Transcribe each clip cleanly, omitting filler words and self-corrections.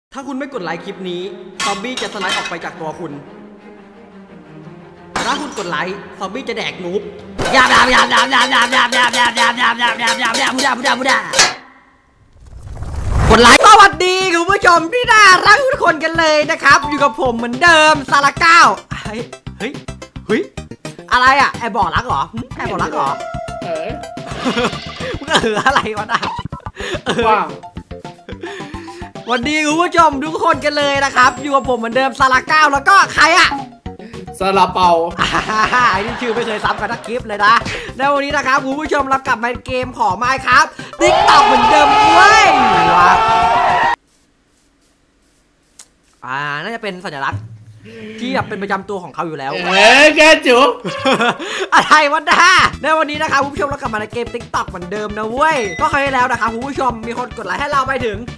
ถ้าคุณไม่กดไลค์คลิปนี้ซอมบี้จะสไลด์ออกไปจากตัวคุณแต่ถ้าคุณกดไลค์ซอมบี้จะแดกนูบยาบกดไลค์สวัสดีคุณผู้ชมที่น่ารักทุกคนกันเลยนะครับอยู่กับผมเหมือนเดิมซาลาก้าเฮ้ยอะไรอ่ะแอบบอกรักเหรอแอบบอกรักเหรออะไรวะน่ะว้าววันดีคุณผู้ชมทุกคนกันเลยนะครับอยู่กับผมเหมือนเดิมซาลาก้าแล้วก็ใครอะซาลาเปาไอ้นี่ชื่อไม่เคยซ้ำกันทักคลิปเลยนะในวันนี้นะครับคุณผู้ชมเรากลับมาเกมของไมค์ครับติ๊กต็อกเหมือนเดิมเว้ยน่าจะเป็นสัญลักษณ์ที่แบบเป็นประจำตัวของเขาอยู่แล้วแกจุ๊บอะไรวะนะในวันนี้นะครับคุณผู้ชมเรากลับมาในเกม TikTok เหมือนเดิมนะเว้ยก็เคยแล้วนะครับคุณผู้ชมมีคนกดไลค์ให้เราไปถึง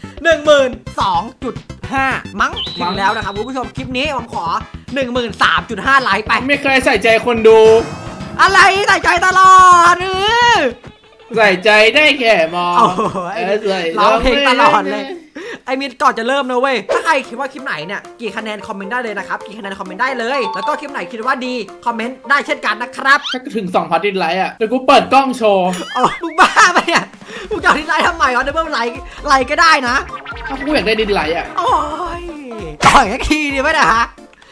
12.5 มั้งถึงแล้วนะครับคุณผู้ชมคลิปนี้ผมขอ 13.5 ไลค์ไปไม่เคยใส่ใจคนดูอะไรใส่ใจตลอดใส่ใจได้แค่มองร้องเพลงตลอดเลยไอ้มินก่อนจะเริ่มนะเว้ยถ้าใครคิดว่าคลิปไหนเนี่ยกี่คะแนนคอมเมนต์ได้เลยนะครับกี่คะแนนคอมเมนต์ได้เลยแล้วก็คลิปไหนคิดว่าดีคอมเมนต์ได้เช่นกันนะครับถ้าถึง 2,000 ดิสไลค์อ่ะเดี๋ยวกูเปิดกล้องโชว์มึงบ้าไปเนี่ยมึงจะดิสไลค์ทำไมวะเดี๋ยวมึงไลค์ก็ได้นะถ้ากูอยากได้ดิสไลค์อ่ะโอ้ยต่อยแค่ทีดีไหมนะฮะ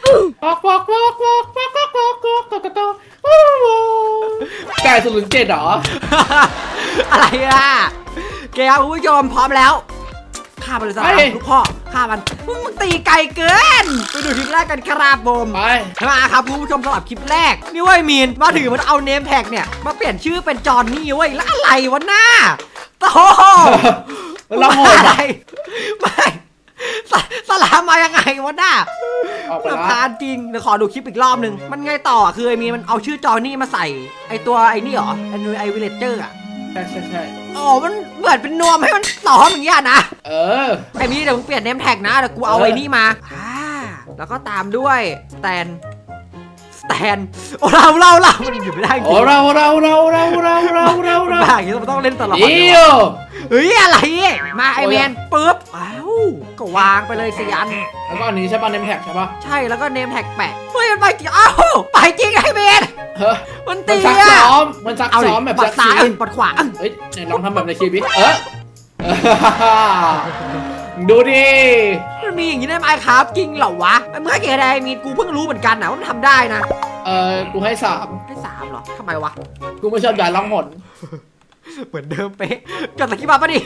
ไก่007หรออะไรล่ะเกมคุณผู้ชมพร้อมแล้วฆ่ามันเลยสิลูกพ่อฆ่ามันมึงตีไกลเกินไปดูคลิปแรกกันครับผมมาครับคุณผู้ชมสำหรับคลิปแรกนี่เว้ยมีนมาถือมันเอาเนมแท็กเนี่ยมาเปลี่ยนชื่อเป็นจอห์นนี่เว้ยแล้วอะไรวะหน้าโอ้โหเราโหดไม่สลามมายังไงวะหน้าแบบพานจริงเดี๋ยวขอดูคลิปอีกรอบนึงมันไงต่อคือไอ้มีนมันเอาชื่อจอห์นนี่มาใส่ไอตัวไอ้นี่หรอไอวิลเลจเจอร์อะใช่อ๋อมันเปิดเป็นนวมให้มันซ้อมอย่างเงี้ยนะไอ้นี่เดี๋ยวมึงเปลี่ยนเนมแท็กนะเดี๋ยวกูเอาไอ้นี่มาแล้วก็ตามด้วยสแตนโอ้เรามันอยู่ไม่ได้จริงโอ้เราบ้าอย่างนี้เราต้องเล่นตลอดเฮ้ยอะไรมาไอแมนปึ๊บก็วางไปเลย4 อันแล้วก็อันนี้ใช่ป่ะเนมแท็กใช่ป่ะใช่แล้วก็เนมแท็กแปะเฮ้ยมันไปจริงไปจริงไอแมนมันตีมันซักซ้อมแบบปัดซ้ายปัดขวาเฮ้ยลองทำแบบในชีวิตดูดิมันมีอย่างนี้ได้ไหมครับจริงเหรอวะเมื่อกี้อะไรมีกูเพิ่งรู้เหมือนกันนะว่ามันทำได้นะกูให้3 เหรอทำไมวะกูไม่ชอบด่าล่องหนเหมือนเดิมเป๊ะจดตะกี้มาปะดิ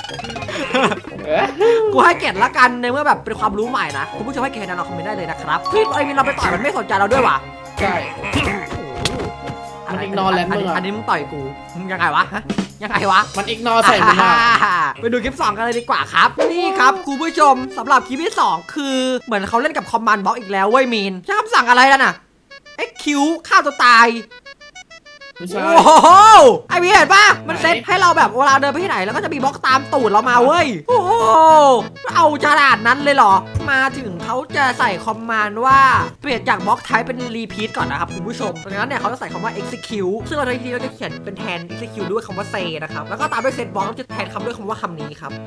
กูให้เกียรติละกันในเมื่อแบบเป็นความรู้ใหม่นะคุณผู้ชมให้เกียรติเราคอมเมนต์ได้เลยนะครับพี่ไอ้มินเราไปต่อยมันไม่สนใจเราด้วยว่ะใช่มันอีกนอแลนด์อันนี้มึงต่อยกูมึงยังไงวะมันอีกนอใส่มึงไปดูคลิป2กันเลยดีกว่าครับนี่ครับคุณผู้ชมสำหรับคลิปที่2คือเหมือนเขาเล่นกับคอมมานด์บล็อกอีกแล้วเว้ยมีนใช้คำสั่งอะไรแล้วน่ะคิวฆ่าตัวตายโอ้โหไอพี่เห็นป่ะมันเซตให้เราแบบเวลาเดินไปที่ไหนแล้วก็จะมีบล็อกตามตูดเรามาเว้ยโอ้โหเอาขนาดนั้นเลยเหรอมาถึงเขาจะใส่คอมมานด์ว่าเปลี่ยนจากบล็อกไทป์เป็นรีพีทก่อนนะครับคุณผู้ชมดังนั้นเนี่ยเขาจะใส่คำว่า execute ซึ่งเราทีนี้เราจะเขียนเป็นแทน execute ด้วยคำว่า say นะครับแล้วก็ตามด้วย set block เราจะแทนคำด้วยคำว่าคำนี้ครับ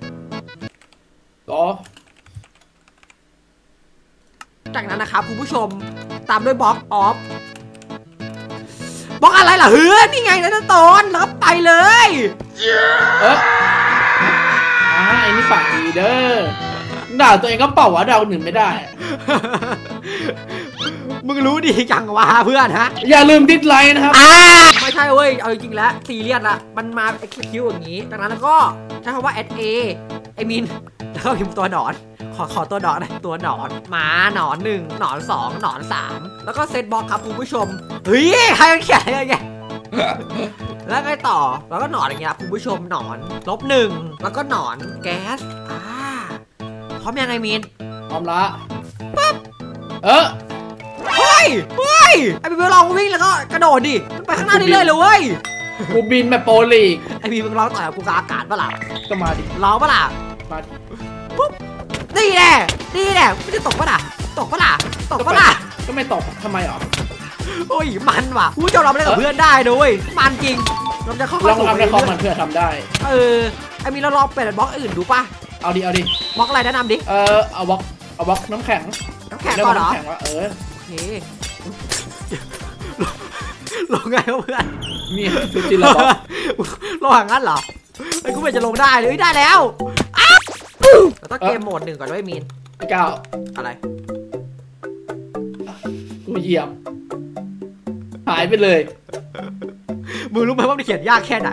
จากนั้นนะครับคุณผู้ชมตามด้วยบล็อก offบอกอะไรล่ะนี่ไงนะตอนแล้วไปเลยไอ้นี่ปากดีเด้อด่าตัวเองก็เป่าวะดาว1ไม่ได้มึงรู้ดีจังวะเพื่อนฮะอย่าลืมดิสไลค์นะครับไม่ใช่เว้ยเอาจริงๆแล้วซีเรียสละมันมาคิวอย่างนี้จากนั้นแล้วก็ใช้คำว่า SA ไอมินแล้วก็พิมพ์ตัวหนอนขอตัวหนอนนะตัวหนอนหมาหนอน1หนอน2หนอน3แล้วก็เซตบล็อกครับคุณผู้ชมเฮ้ยใครมันเขียนอะไรอย่างเงี้ยแล้วไงต่อแล้วก็หนอนอย่างเงี้ยคุณผู้ชมหนอน-1แล้วก็หนอนแก๊สพร้อมยังไงมินพร้อมละปั๊บเฮ้ยไอพี่ลองวิ่งแล้วก็กระโดดดิไปข้างหน้าได้เลยเว้ยกูบินแบบโปรลีกไอพี่มึงร้องต่อยกับกูกลางอากาศปะล่ะก็มาดิร้องปะล่ะมาดิปุ๊บดีแน่ไม่จะตกปะล่ะก็ไม่ตกทำไมหรอโอ้ยมันว่ะผู้ชมเราไม่ได้กับเพื่อนได้ด้วยมันจริงเราจะเข้าลองทำในคอมมันเพื่อทำได้ไอมีเราลองเปลี่ยนบล็อกอื่นดูป่ะเอาดิเอาดิบล็อกอะไรแนะนำดิเอาบล็อกน้ำแข็งน้ำแข็งก่อนเหรอน้ำแข็งวะโอเคลงไงวะเพื่อนมีจริงๆแล้วลงอย่างนั้นเหรอไอ้กูไม่จะลงได้เลยได้แล้วเราต้องเกมโหมด1ก่อนด้วยมีนพี่ก้าวอะไรกูเหยียบหายไปเลยมึงรู้ไหมว่ามันเขียนยากแค่ไหน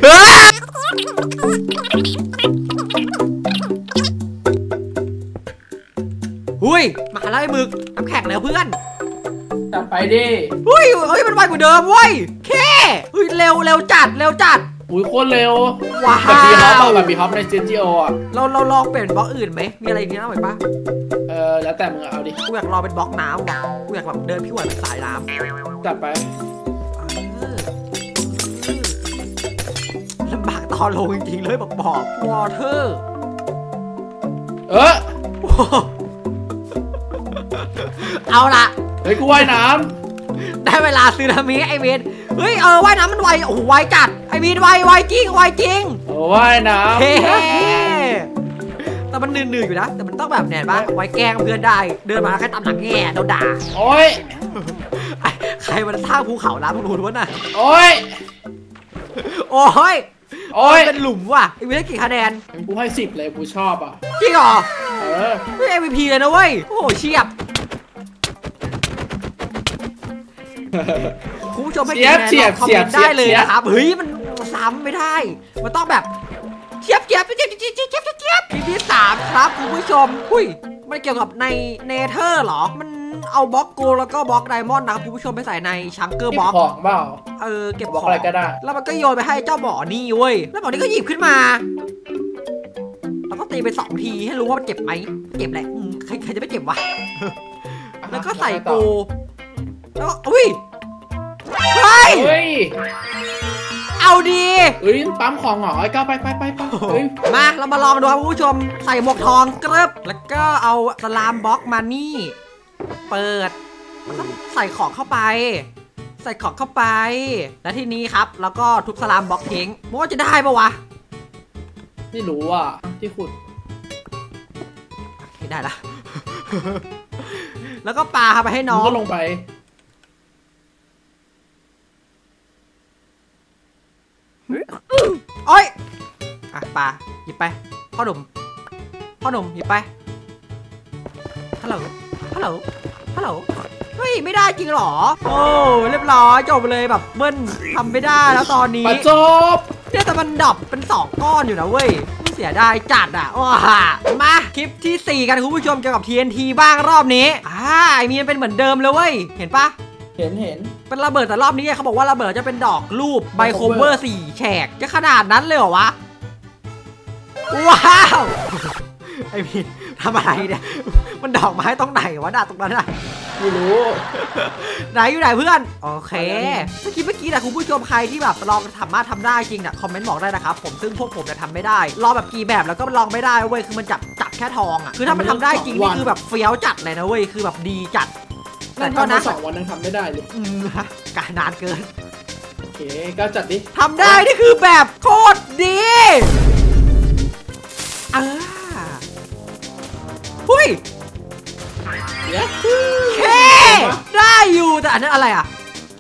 หุ้ยมาแล้วไอ้มึกน้ำแข็งแล้วเพื่อนจัดไปดิหุ้ยมันไวกว่าเดิมเว้ยแค่เฮ้ยเร็วจัดอุ้ยโคตรเร็วว้าวแบบบีฮอปป่ะแบบบีฮอปใน CSGO อ่ะเราลองเปลี่ยนบล็อกอื่นไหมมีอะไรอีกนะไหมปะแล้วแต่มึงเอาดิกูอยากลองเป็นบล็อกน้ำว่ะกูอยากแบบเดินพี่วันเป็นสายน้ำจัดไปลำบากตอนลงจริงๆเลยบอกวอเตอร์เอาละเฮ้ยกูว่ายน้ำได้เวลาซึนามิไอเวนเฮ้ยว่ายน้ำมันไวโอ้โหไวจัดไอเวนไวจริงว่ายน้ำแต่มันเหนื่อยอยู่นะแต่มันต้องแบบแน่ป่ะไวแกล้งเพื่อนได้เดินมาแค่ตำหนังแง่โดนด่าโอ้ยใครมันสร้างภูเขาล้างรูนวะน่ะโอ้ยเป็นหลุมว่ะไอเวนได้กี่คะแนนกูให้10เลยกูชอบอ่ะจริงเหรอไม่ MVP เลยนะเว้ยโอ้โหเฉียบคุณผู้ชมให้คะแนนคอมเมนต์ได้เลยนะครับเฮ้ยมันซ้ำไม่ได้มันต้องแบบเทียบคลิปที่3ครับคุณผู้ชมอุ้ยมันเกี่ยวกับในเนเธอร์หรอมันเอาบล็อกโกแล้วก็บล็อกไดมอนด์นะคุณผู้ชมไปใส่ในชังเกอร์บล็อกของเปล่าเก็บของอะไรก็ได้แล้วมันก็โยนไปให้เจ้าหมอนี่เว้ยแล้วหมอนี่ก็หยิบขึ้นมาแล้วก็ตีไป2 ทีให้รู้ว่ามันเก็บไหมเก็บแหละใครจะไม่เก็บวะแล้วก็ใส่โกแล้วอุ้ยเฮ้ยเอาดีปั๊มของเหรอไอ้ก้าวไปมาเรามาลองดูครับผู้ชมใส่หมวกทองกรึบแล้วก็เอาสลามบล็อกมานี่เปิดแล้วก็ใส่ของเข้าไปและทีนี้ครับแล้วก็ทุบสลามบล็อกทิ้งว่าจะได้ปะวะไม่รู้อ่ะที่ขุดได้ละแล้วก็ปาไปให้น้องก็ลงไปโอ้ยปาหยิบไปพ่อหนุ่มหยิบไปฮัลโหลเฮ้ยไม่ได้จริงหรอโอ้เรียบร้อยจบเลยแบบเบิ้ลทำไม่ได้แล้วตอนนี้จบเนี่ยแต่มันดับเป็น2 ก้อนอยู่นะเว้ยเสียดายจัดอ่ะว้ามาคลิปที่4กันคุณผู้ชมเกี่ยวกับ TNT บ้างรอบนี้ไอมีมันเป็นเหมือนเดิมเลยเว้ยเห็นปะเห็นเป็นระเบิดแต่รอบนี้เขาบอกว่าระเบิดจะเป็นดอกรูปไบโคเวอร์4 แฉกจะขนาดนั้นเลยเหรอวะว้าวไอมีทำอะไรเนี่ยมันดอกไม้ตรงไหนวะตรงนั้นอะไม่รู้ไหนอยู่ไหนเพื่อนโอเคเมื่อกี้นะคุณผู้ชมใครที่แบบลองสามารถทำได้จริงเนี่ยคอมเมนต์บอกได้นะครับผมซึ่งพวกผมจะทำไม่ได้ลองแบบกี่แบบแล้วก็ลองไม่ได้เว้ยคือมันจับแค่ทองอะคือถ้ามันทำได้จริงนี่คือแบบเฟี้ยวจัดเลยนะเว้ยคือแบบดีจัดแต่ตอนนั้น2 วันยังทำไม่ได้เลยการนานเกินโอเคก็จัดดิทำได้นี่คือแบบโคตรดีหุ้ยแค่ได้อยู่แต่อันนั้นอะไรอ่ะ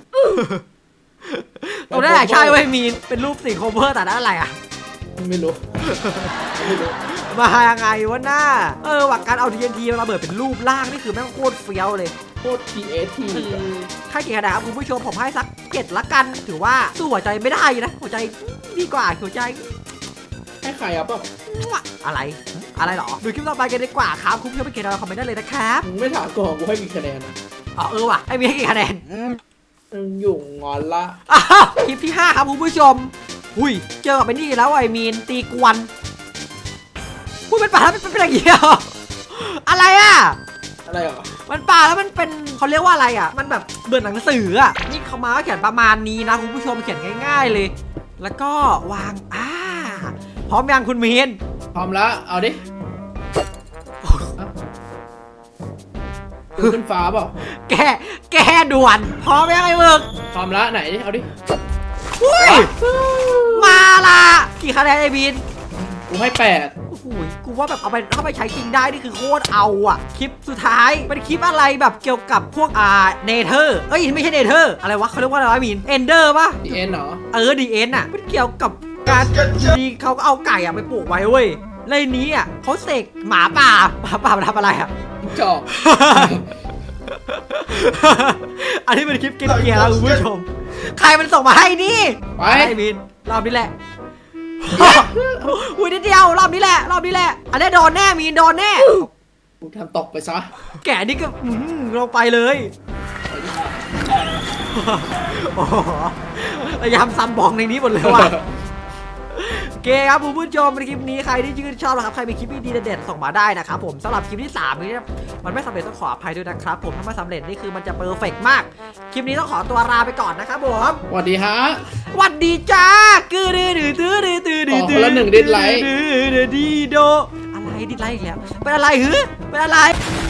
ตรงนั้นใช่ไว้มีเป็นรูปสีโคเวอร์แต่นั้นอะไรอ่ะไม่รู้มายังไงวะหน้าว่าการเอา TNT มาระเบิดเป็นรูปร่างนี่คือแม่งโคตรเฟี้ยวเลยโคตร TNT ให้เกียรติครับคุณผู้ชมผมให้สัก7ละกันถือว่าสู้หัวใจไม่ได้นะหัวใจดีกว่าหัวใจให้ใครอ่ะป่ะอะไรหรอดูคลิปต่อไปกันดีกว่าครับคุณผู้ชมไปเขียนคอมเมนต์ได้เลยนะครับไม่ถามก่อนกูให้กี่คะแนนว่ะให้มีให้กี่คะแนนอยู่งอนละคลิปที่5ครับคุณผู้ชมเจอกับไอ้นี่แล้วไอ้มีนตีกวนมันป่าแล้วมันเป็นอย่างเงี้ยอะไรอ่ะมันป่าแล้วมันเป็นเขาเรียกว่าอะไรอ่ะมันแบบเบื่อหนังสืออ่ะนี่เขามาเขียนประมาณนี้นะคุณผู้ชมเขียนง่ายๆเลยแล้วก็วางพร้อมยังคุณมีนพร้อมแล้วเอาดิขึ้นฟ้าเปล่าแกด่วนพร้อมยังไอ้มึกพร้อมแล้วไหนเอาดิมาละกี่คะแนนไอ้บินกูให้8 กูกูว่าแบบเอาไปเข้าไปใช้จริงได้นี่คือโคตรเอาอะคลิปสุดท้ายเป็นคลิปอะไรแบบเกี่ยวกับพวกเนเธอร์เอ้ยไม่ใช่เนเธอร์อะไรวะเขาเรียกว่าอะไรวะมีนเอนเดอร์ปะดีเอ็นเหรอดีเอ็นอะมันเกี่ยวกับการดีเขาก็เอาไก่อะไปปลูกไว้เว้ยในนี้อะเขาเสกหมาป่ามันทำอะไรอะจอกอันนี้เป็นคลิปกินเกียร์แล้วคุณผู้ชมใครมันส่งมาให้นี่ไปไอ้มินรอบนี้แหละ อุ้ยนิดเดียวรอบนี้แหละอันนี้โดนแน่มีนโดนแน่กูทำตกไปซะแกนี่ก็ลงไปเลยโอ้โหพยายามซ้ำบองในนี้หมดเลยว่ะโอเคครับคุณผู้ชมในคลิปนี้ใครที่ชื่นชอบนะครับใครมีคลิปดีเด็ดๆส่งมาได้นะครับผมสำหรับคลิปที่3นี้มันไม่สำเร็จต้องขออภัยด้วยนะครับผมถ้าไม่สำเร็จนี่คือมันจะเพอร์เฟกต์มากคลิปนี้ต้องขอตัวลาไปก่อนนะครับผมสวัสดีฮะสวัสดีจ้าคือดื้อขอคนละ1 ดิสไลค์ดีโดอะไรดิสไลค์อีกแล้วเป็นอะไรเป็นอะไร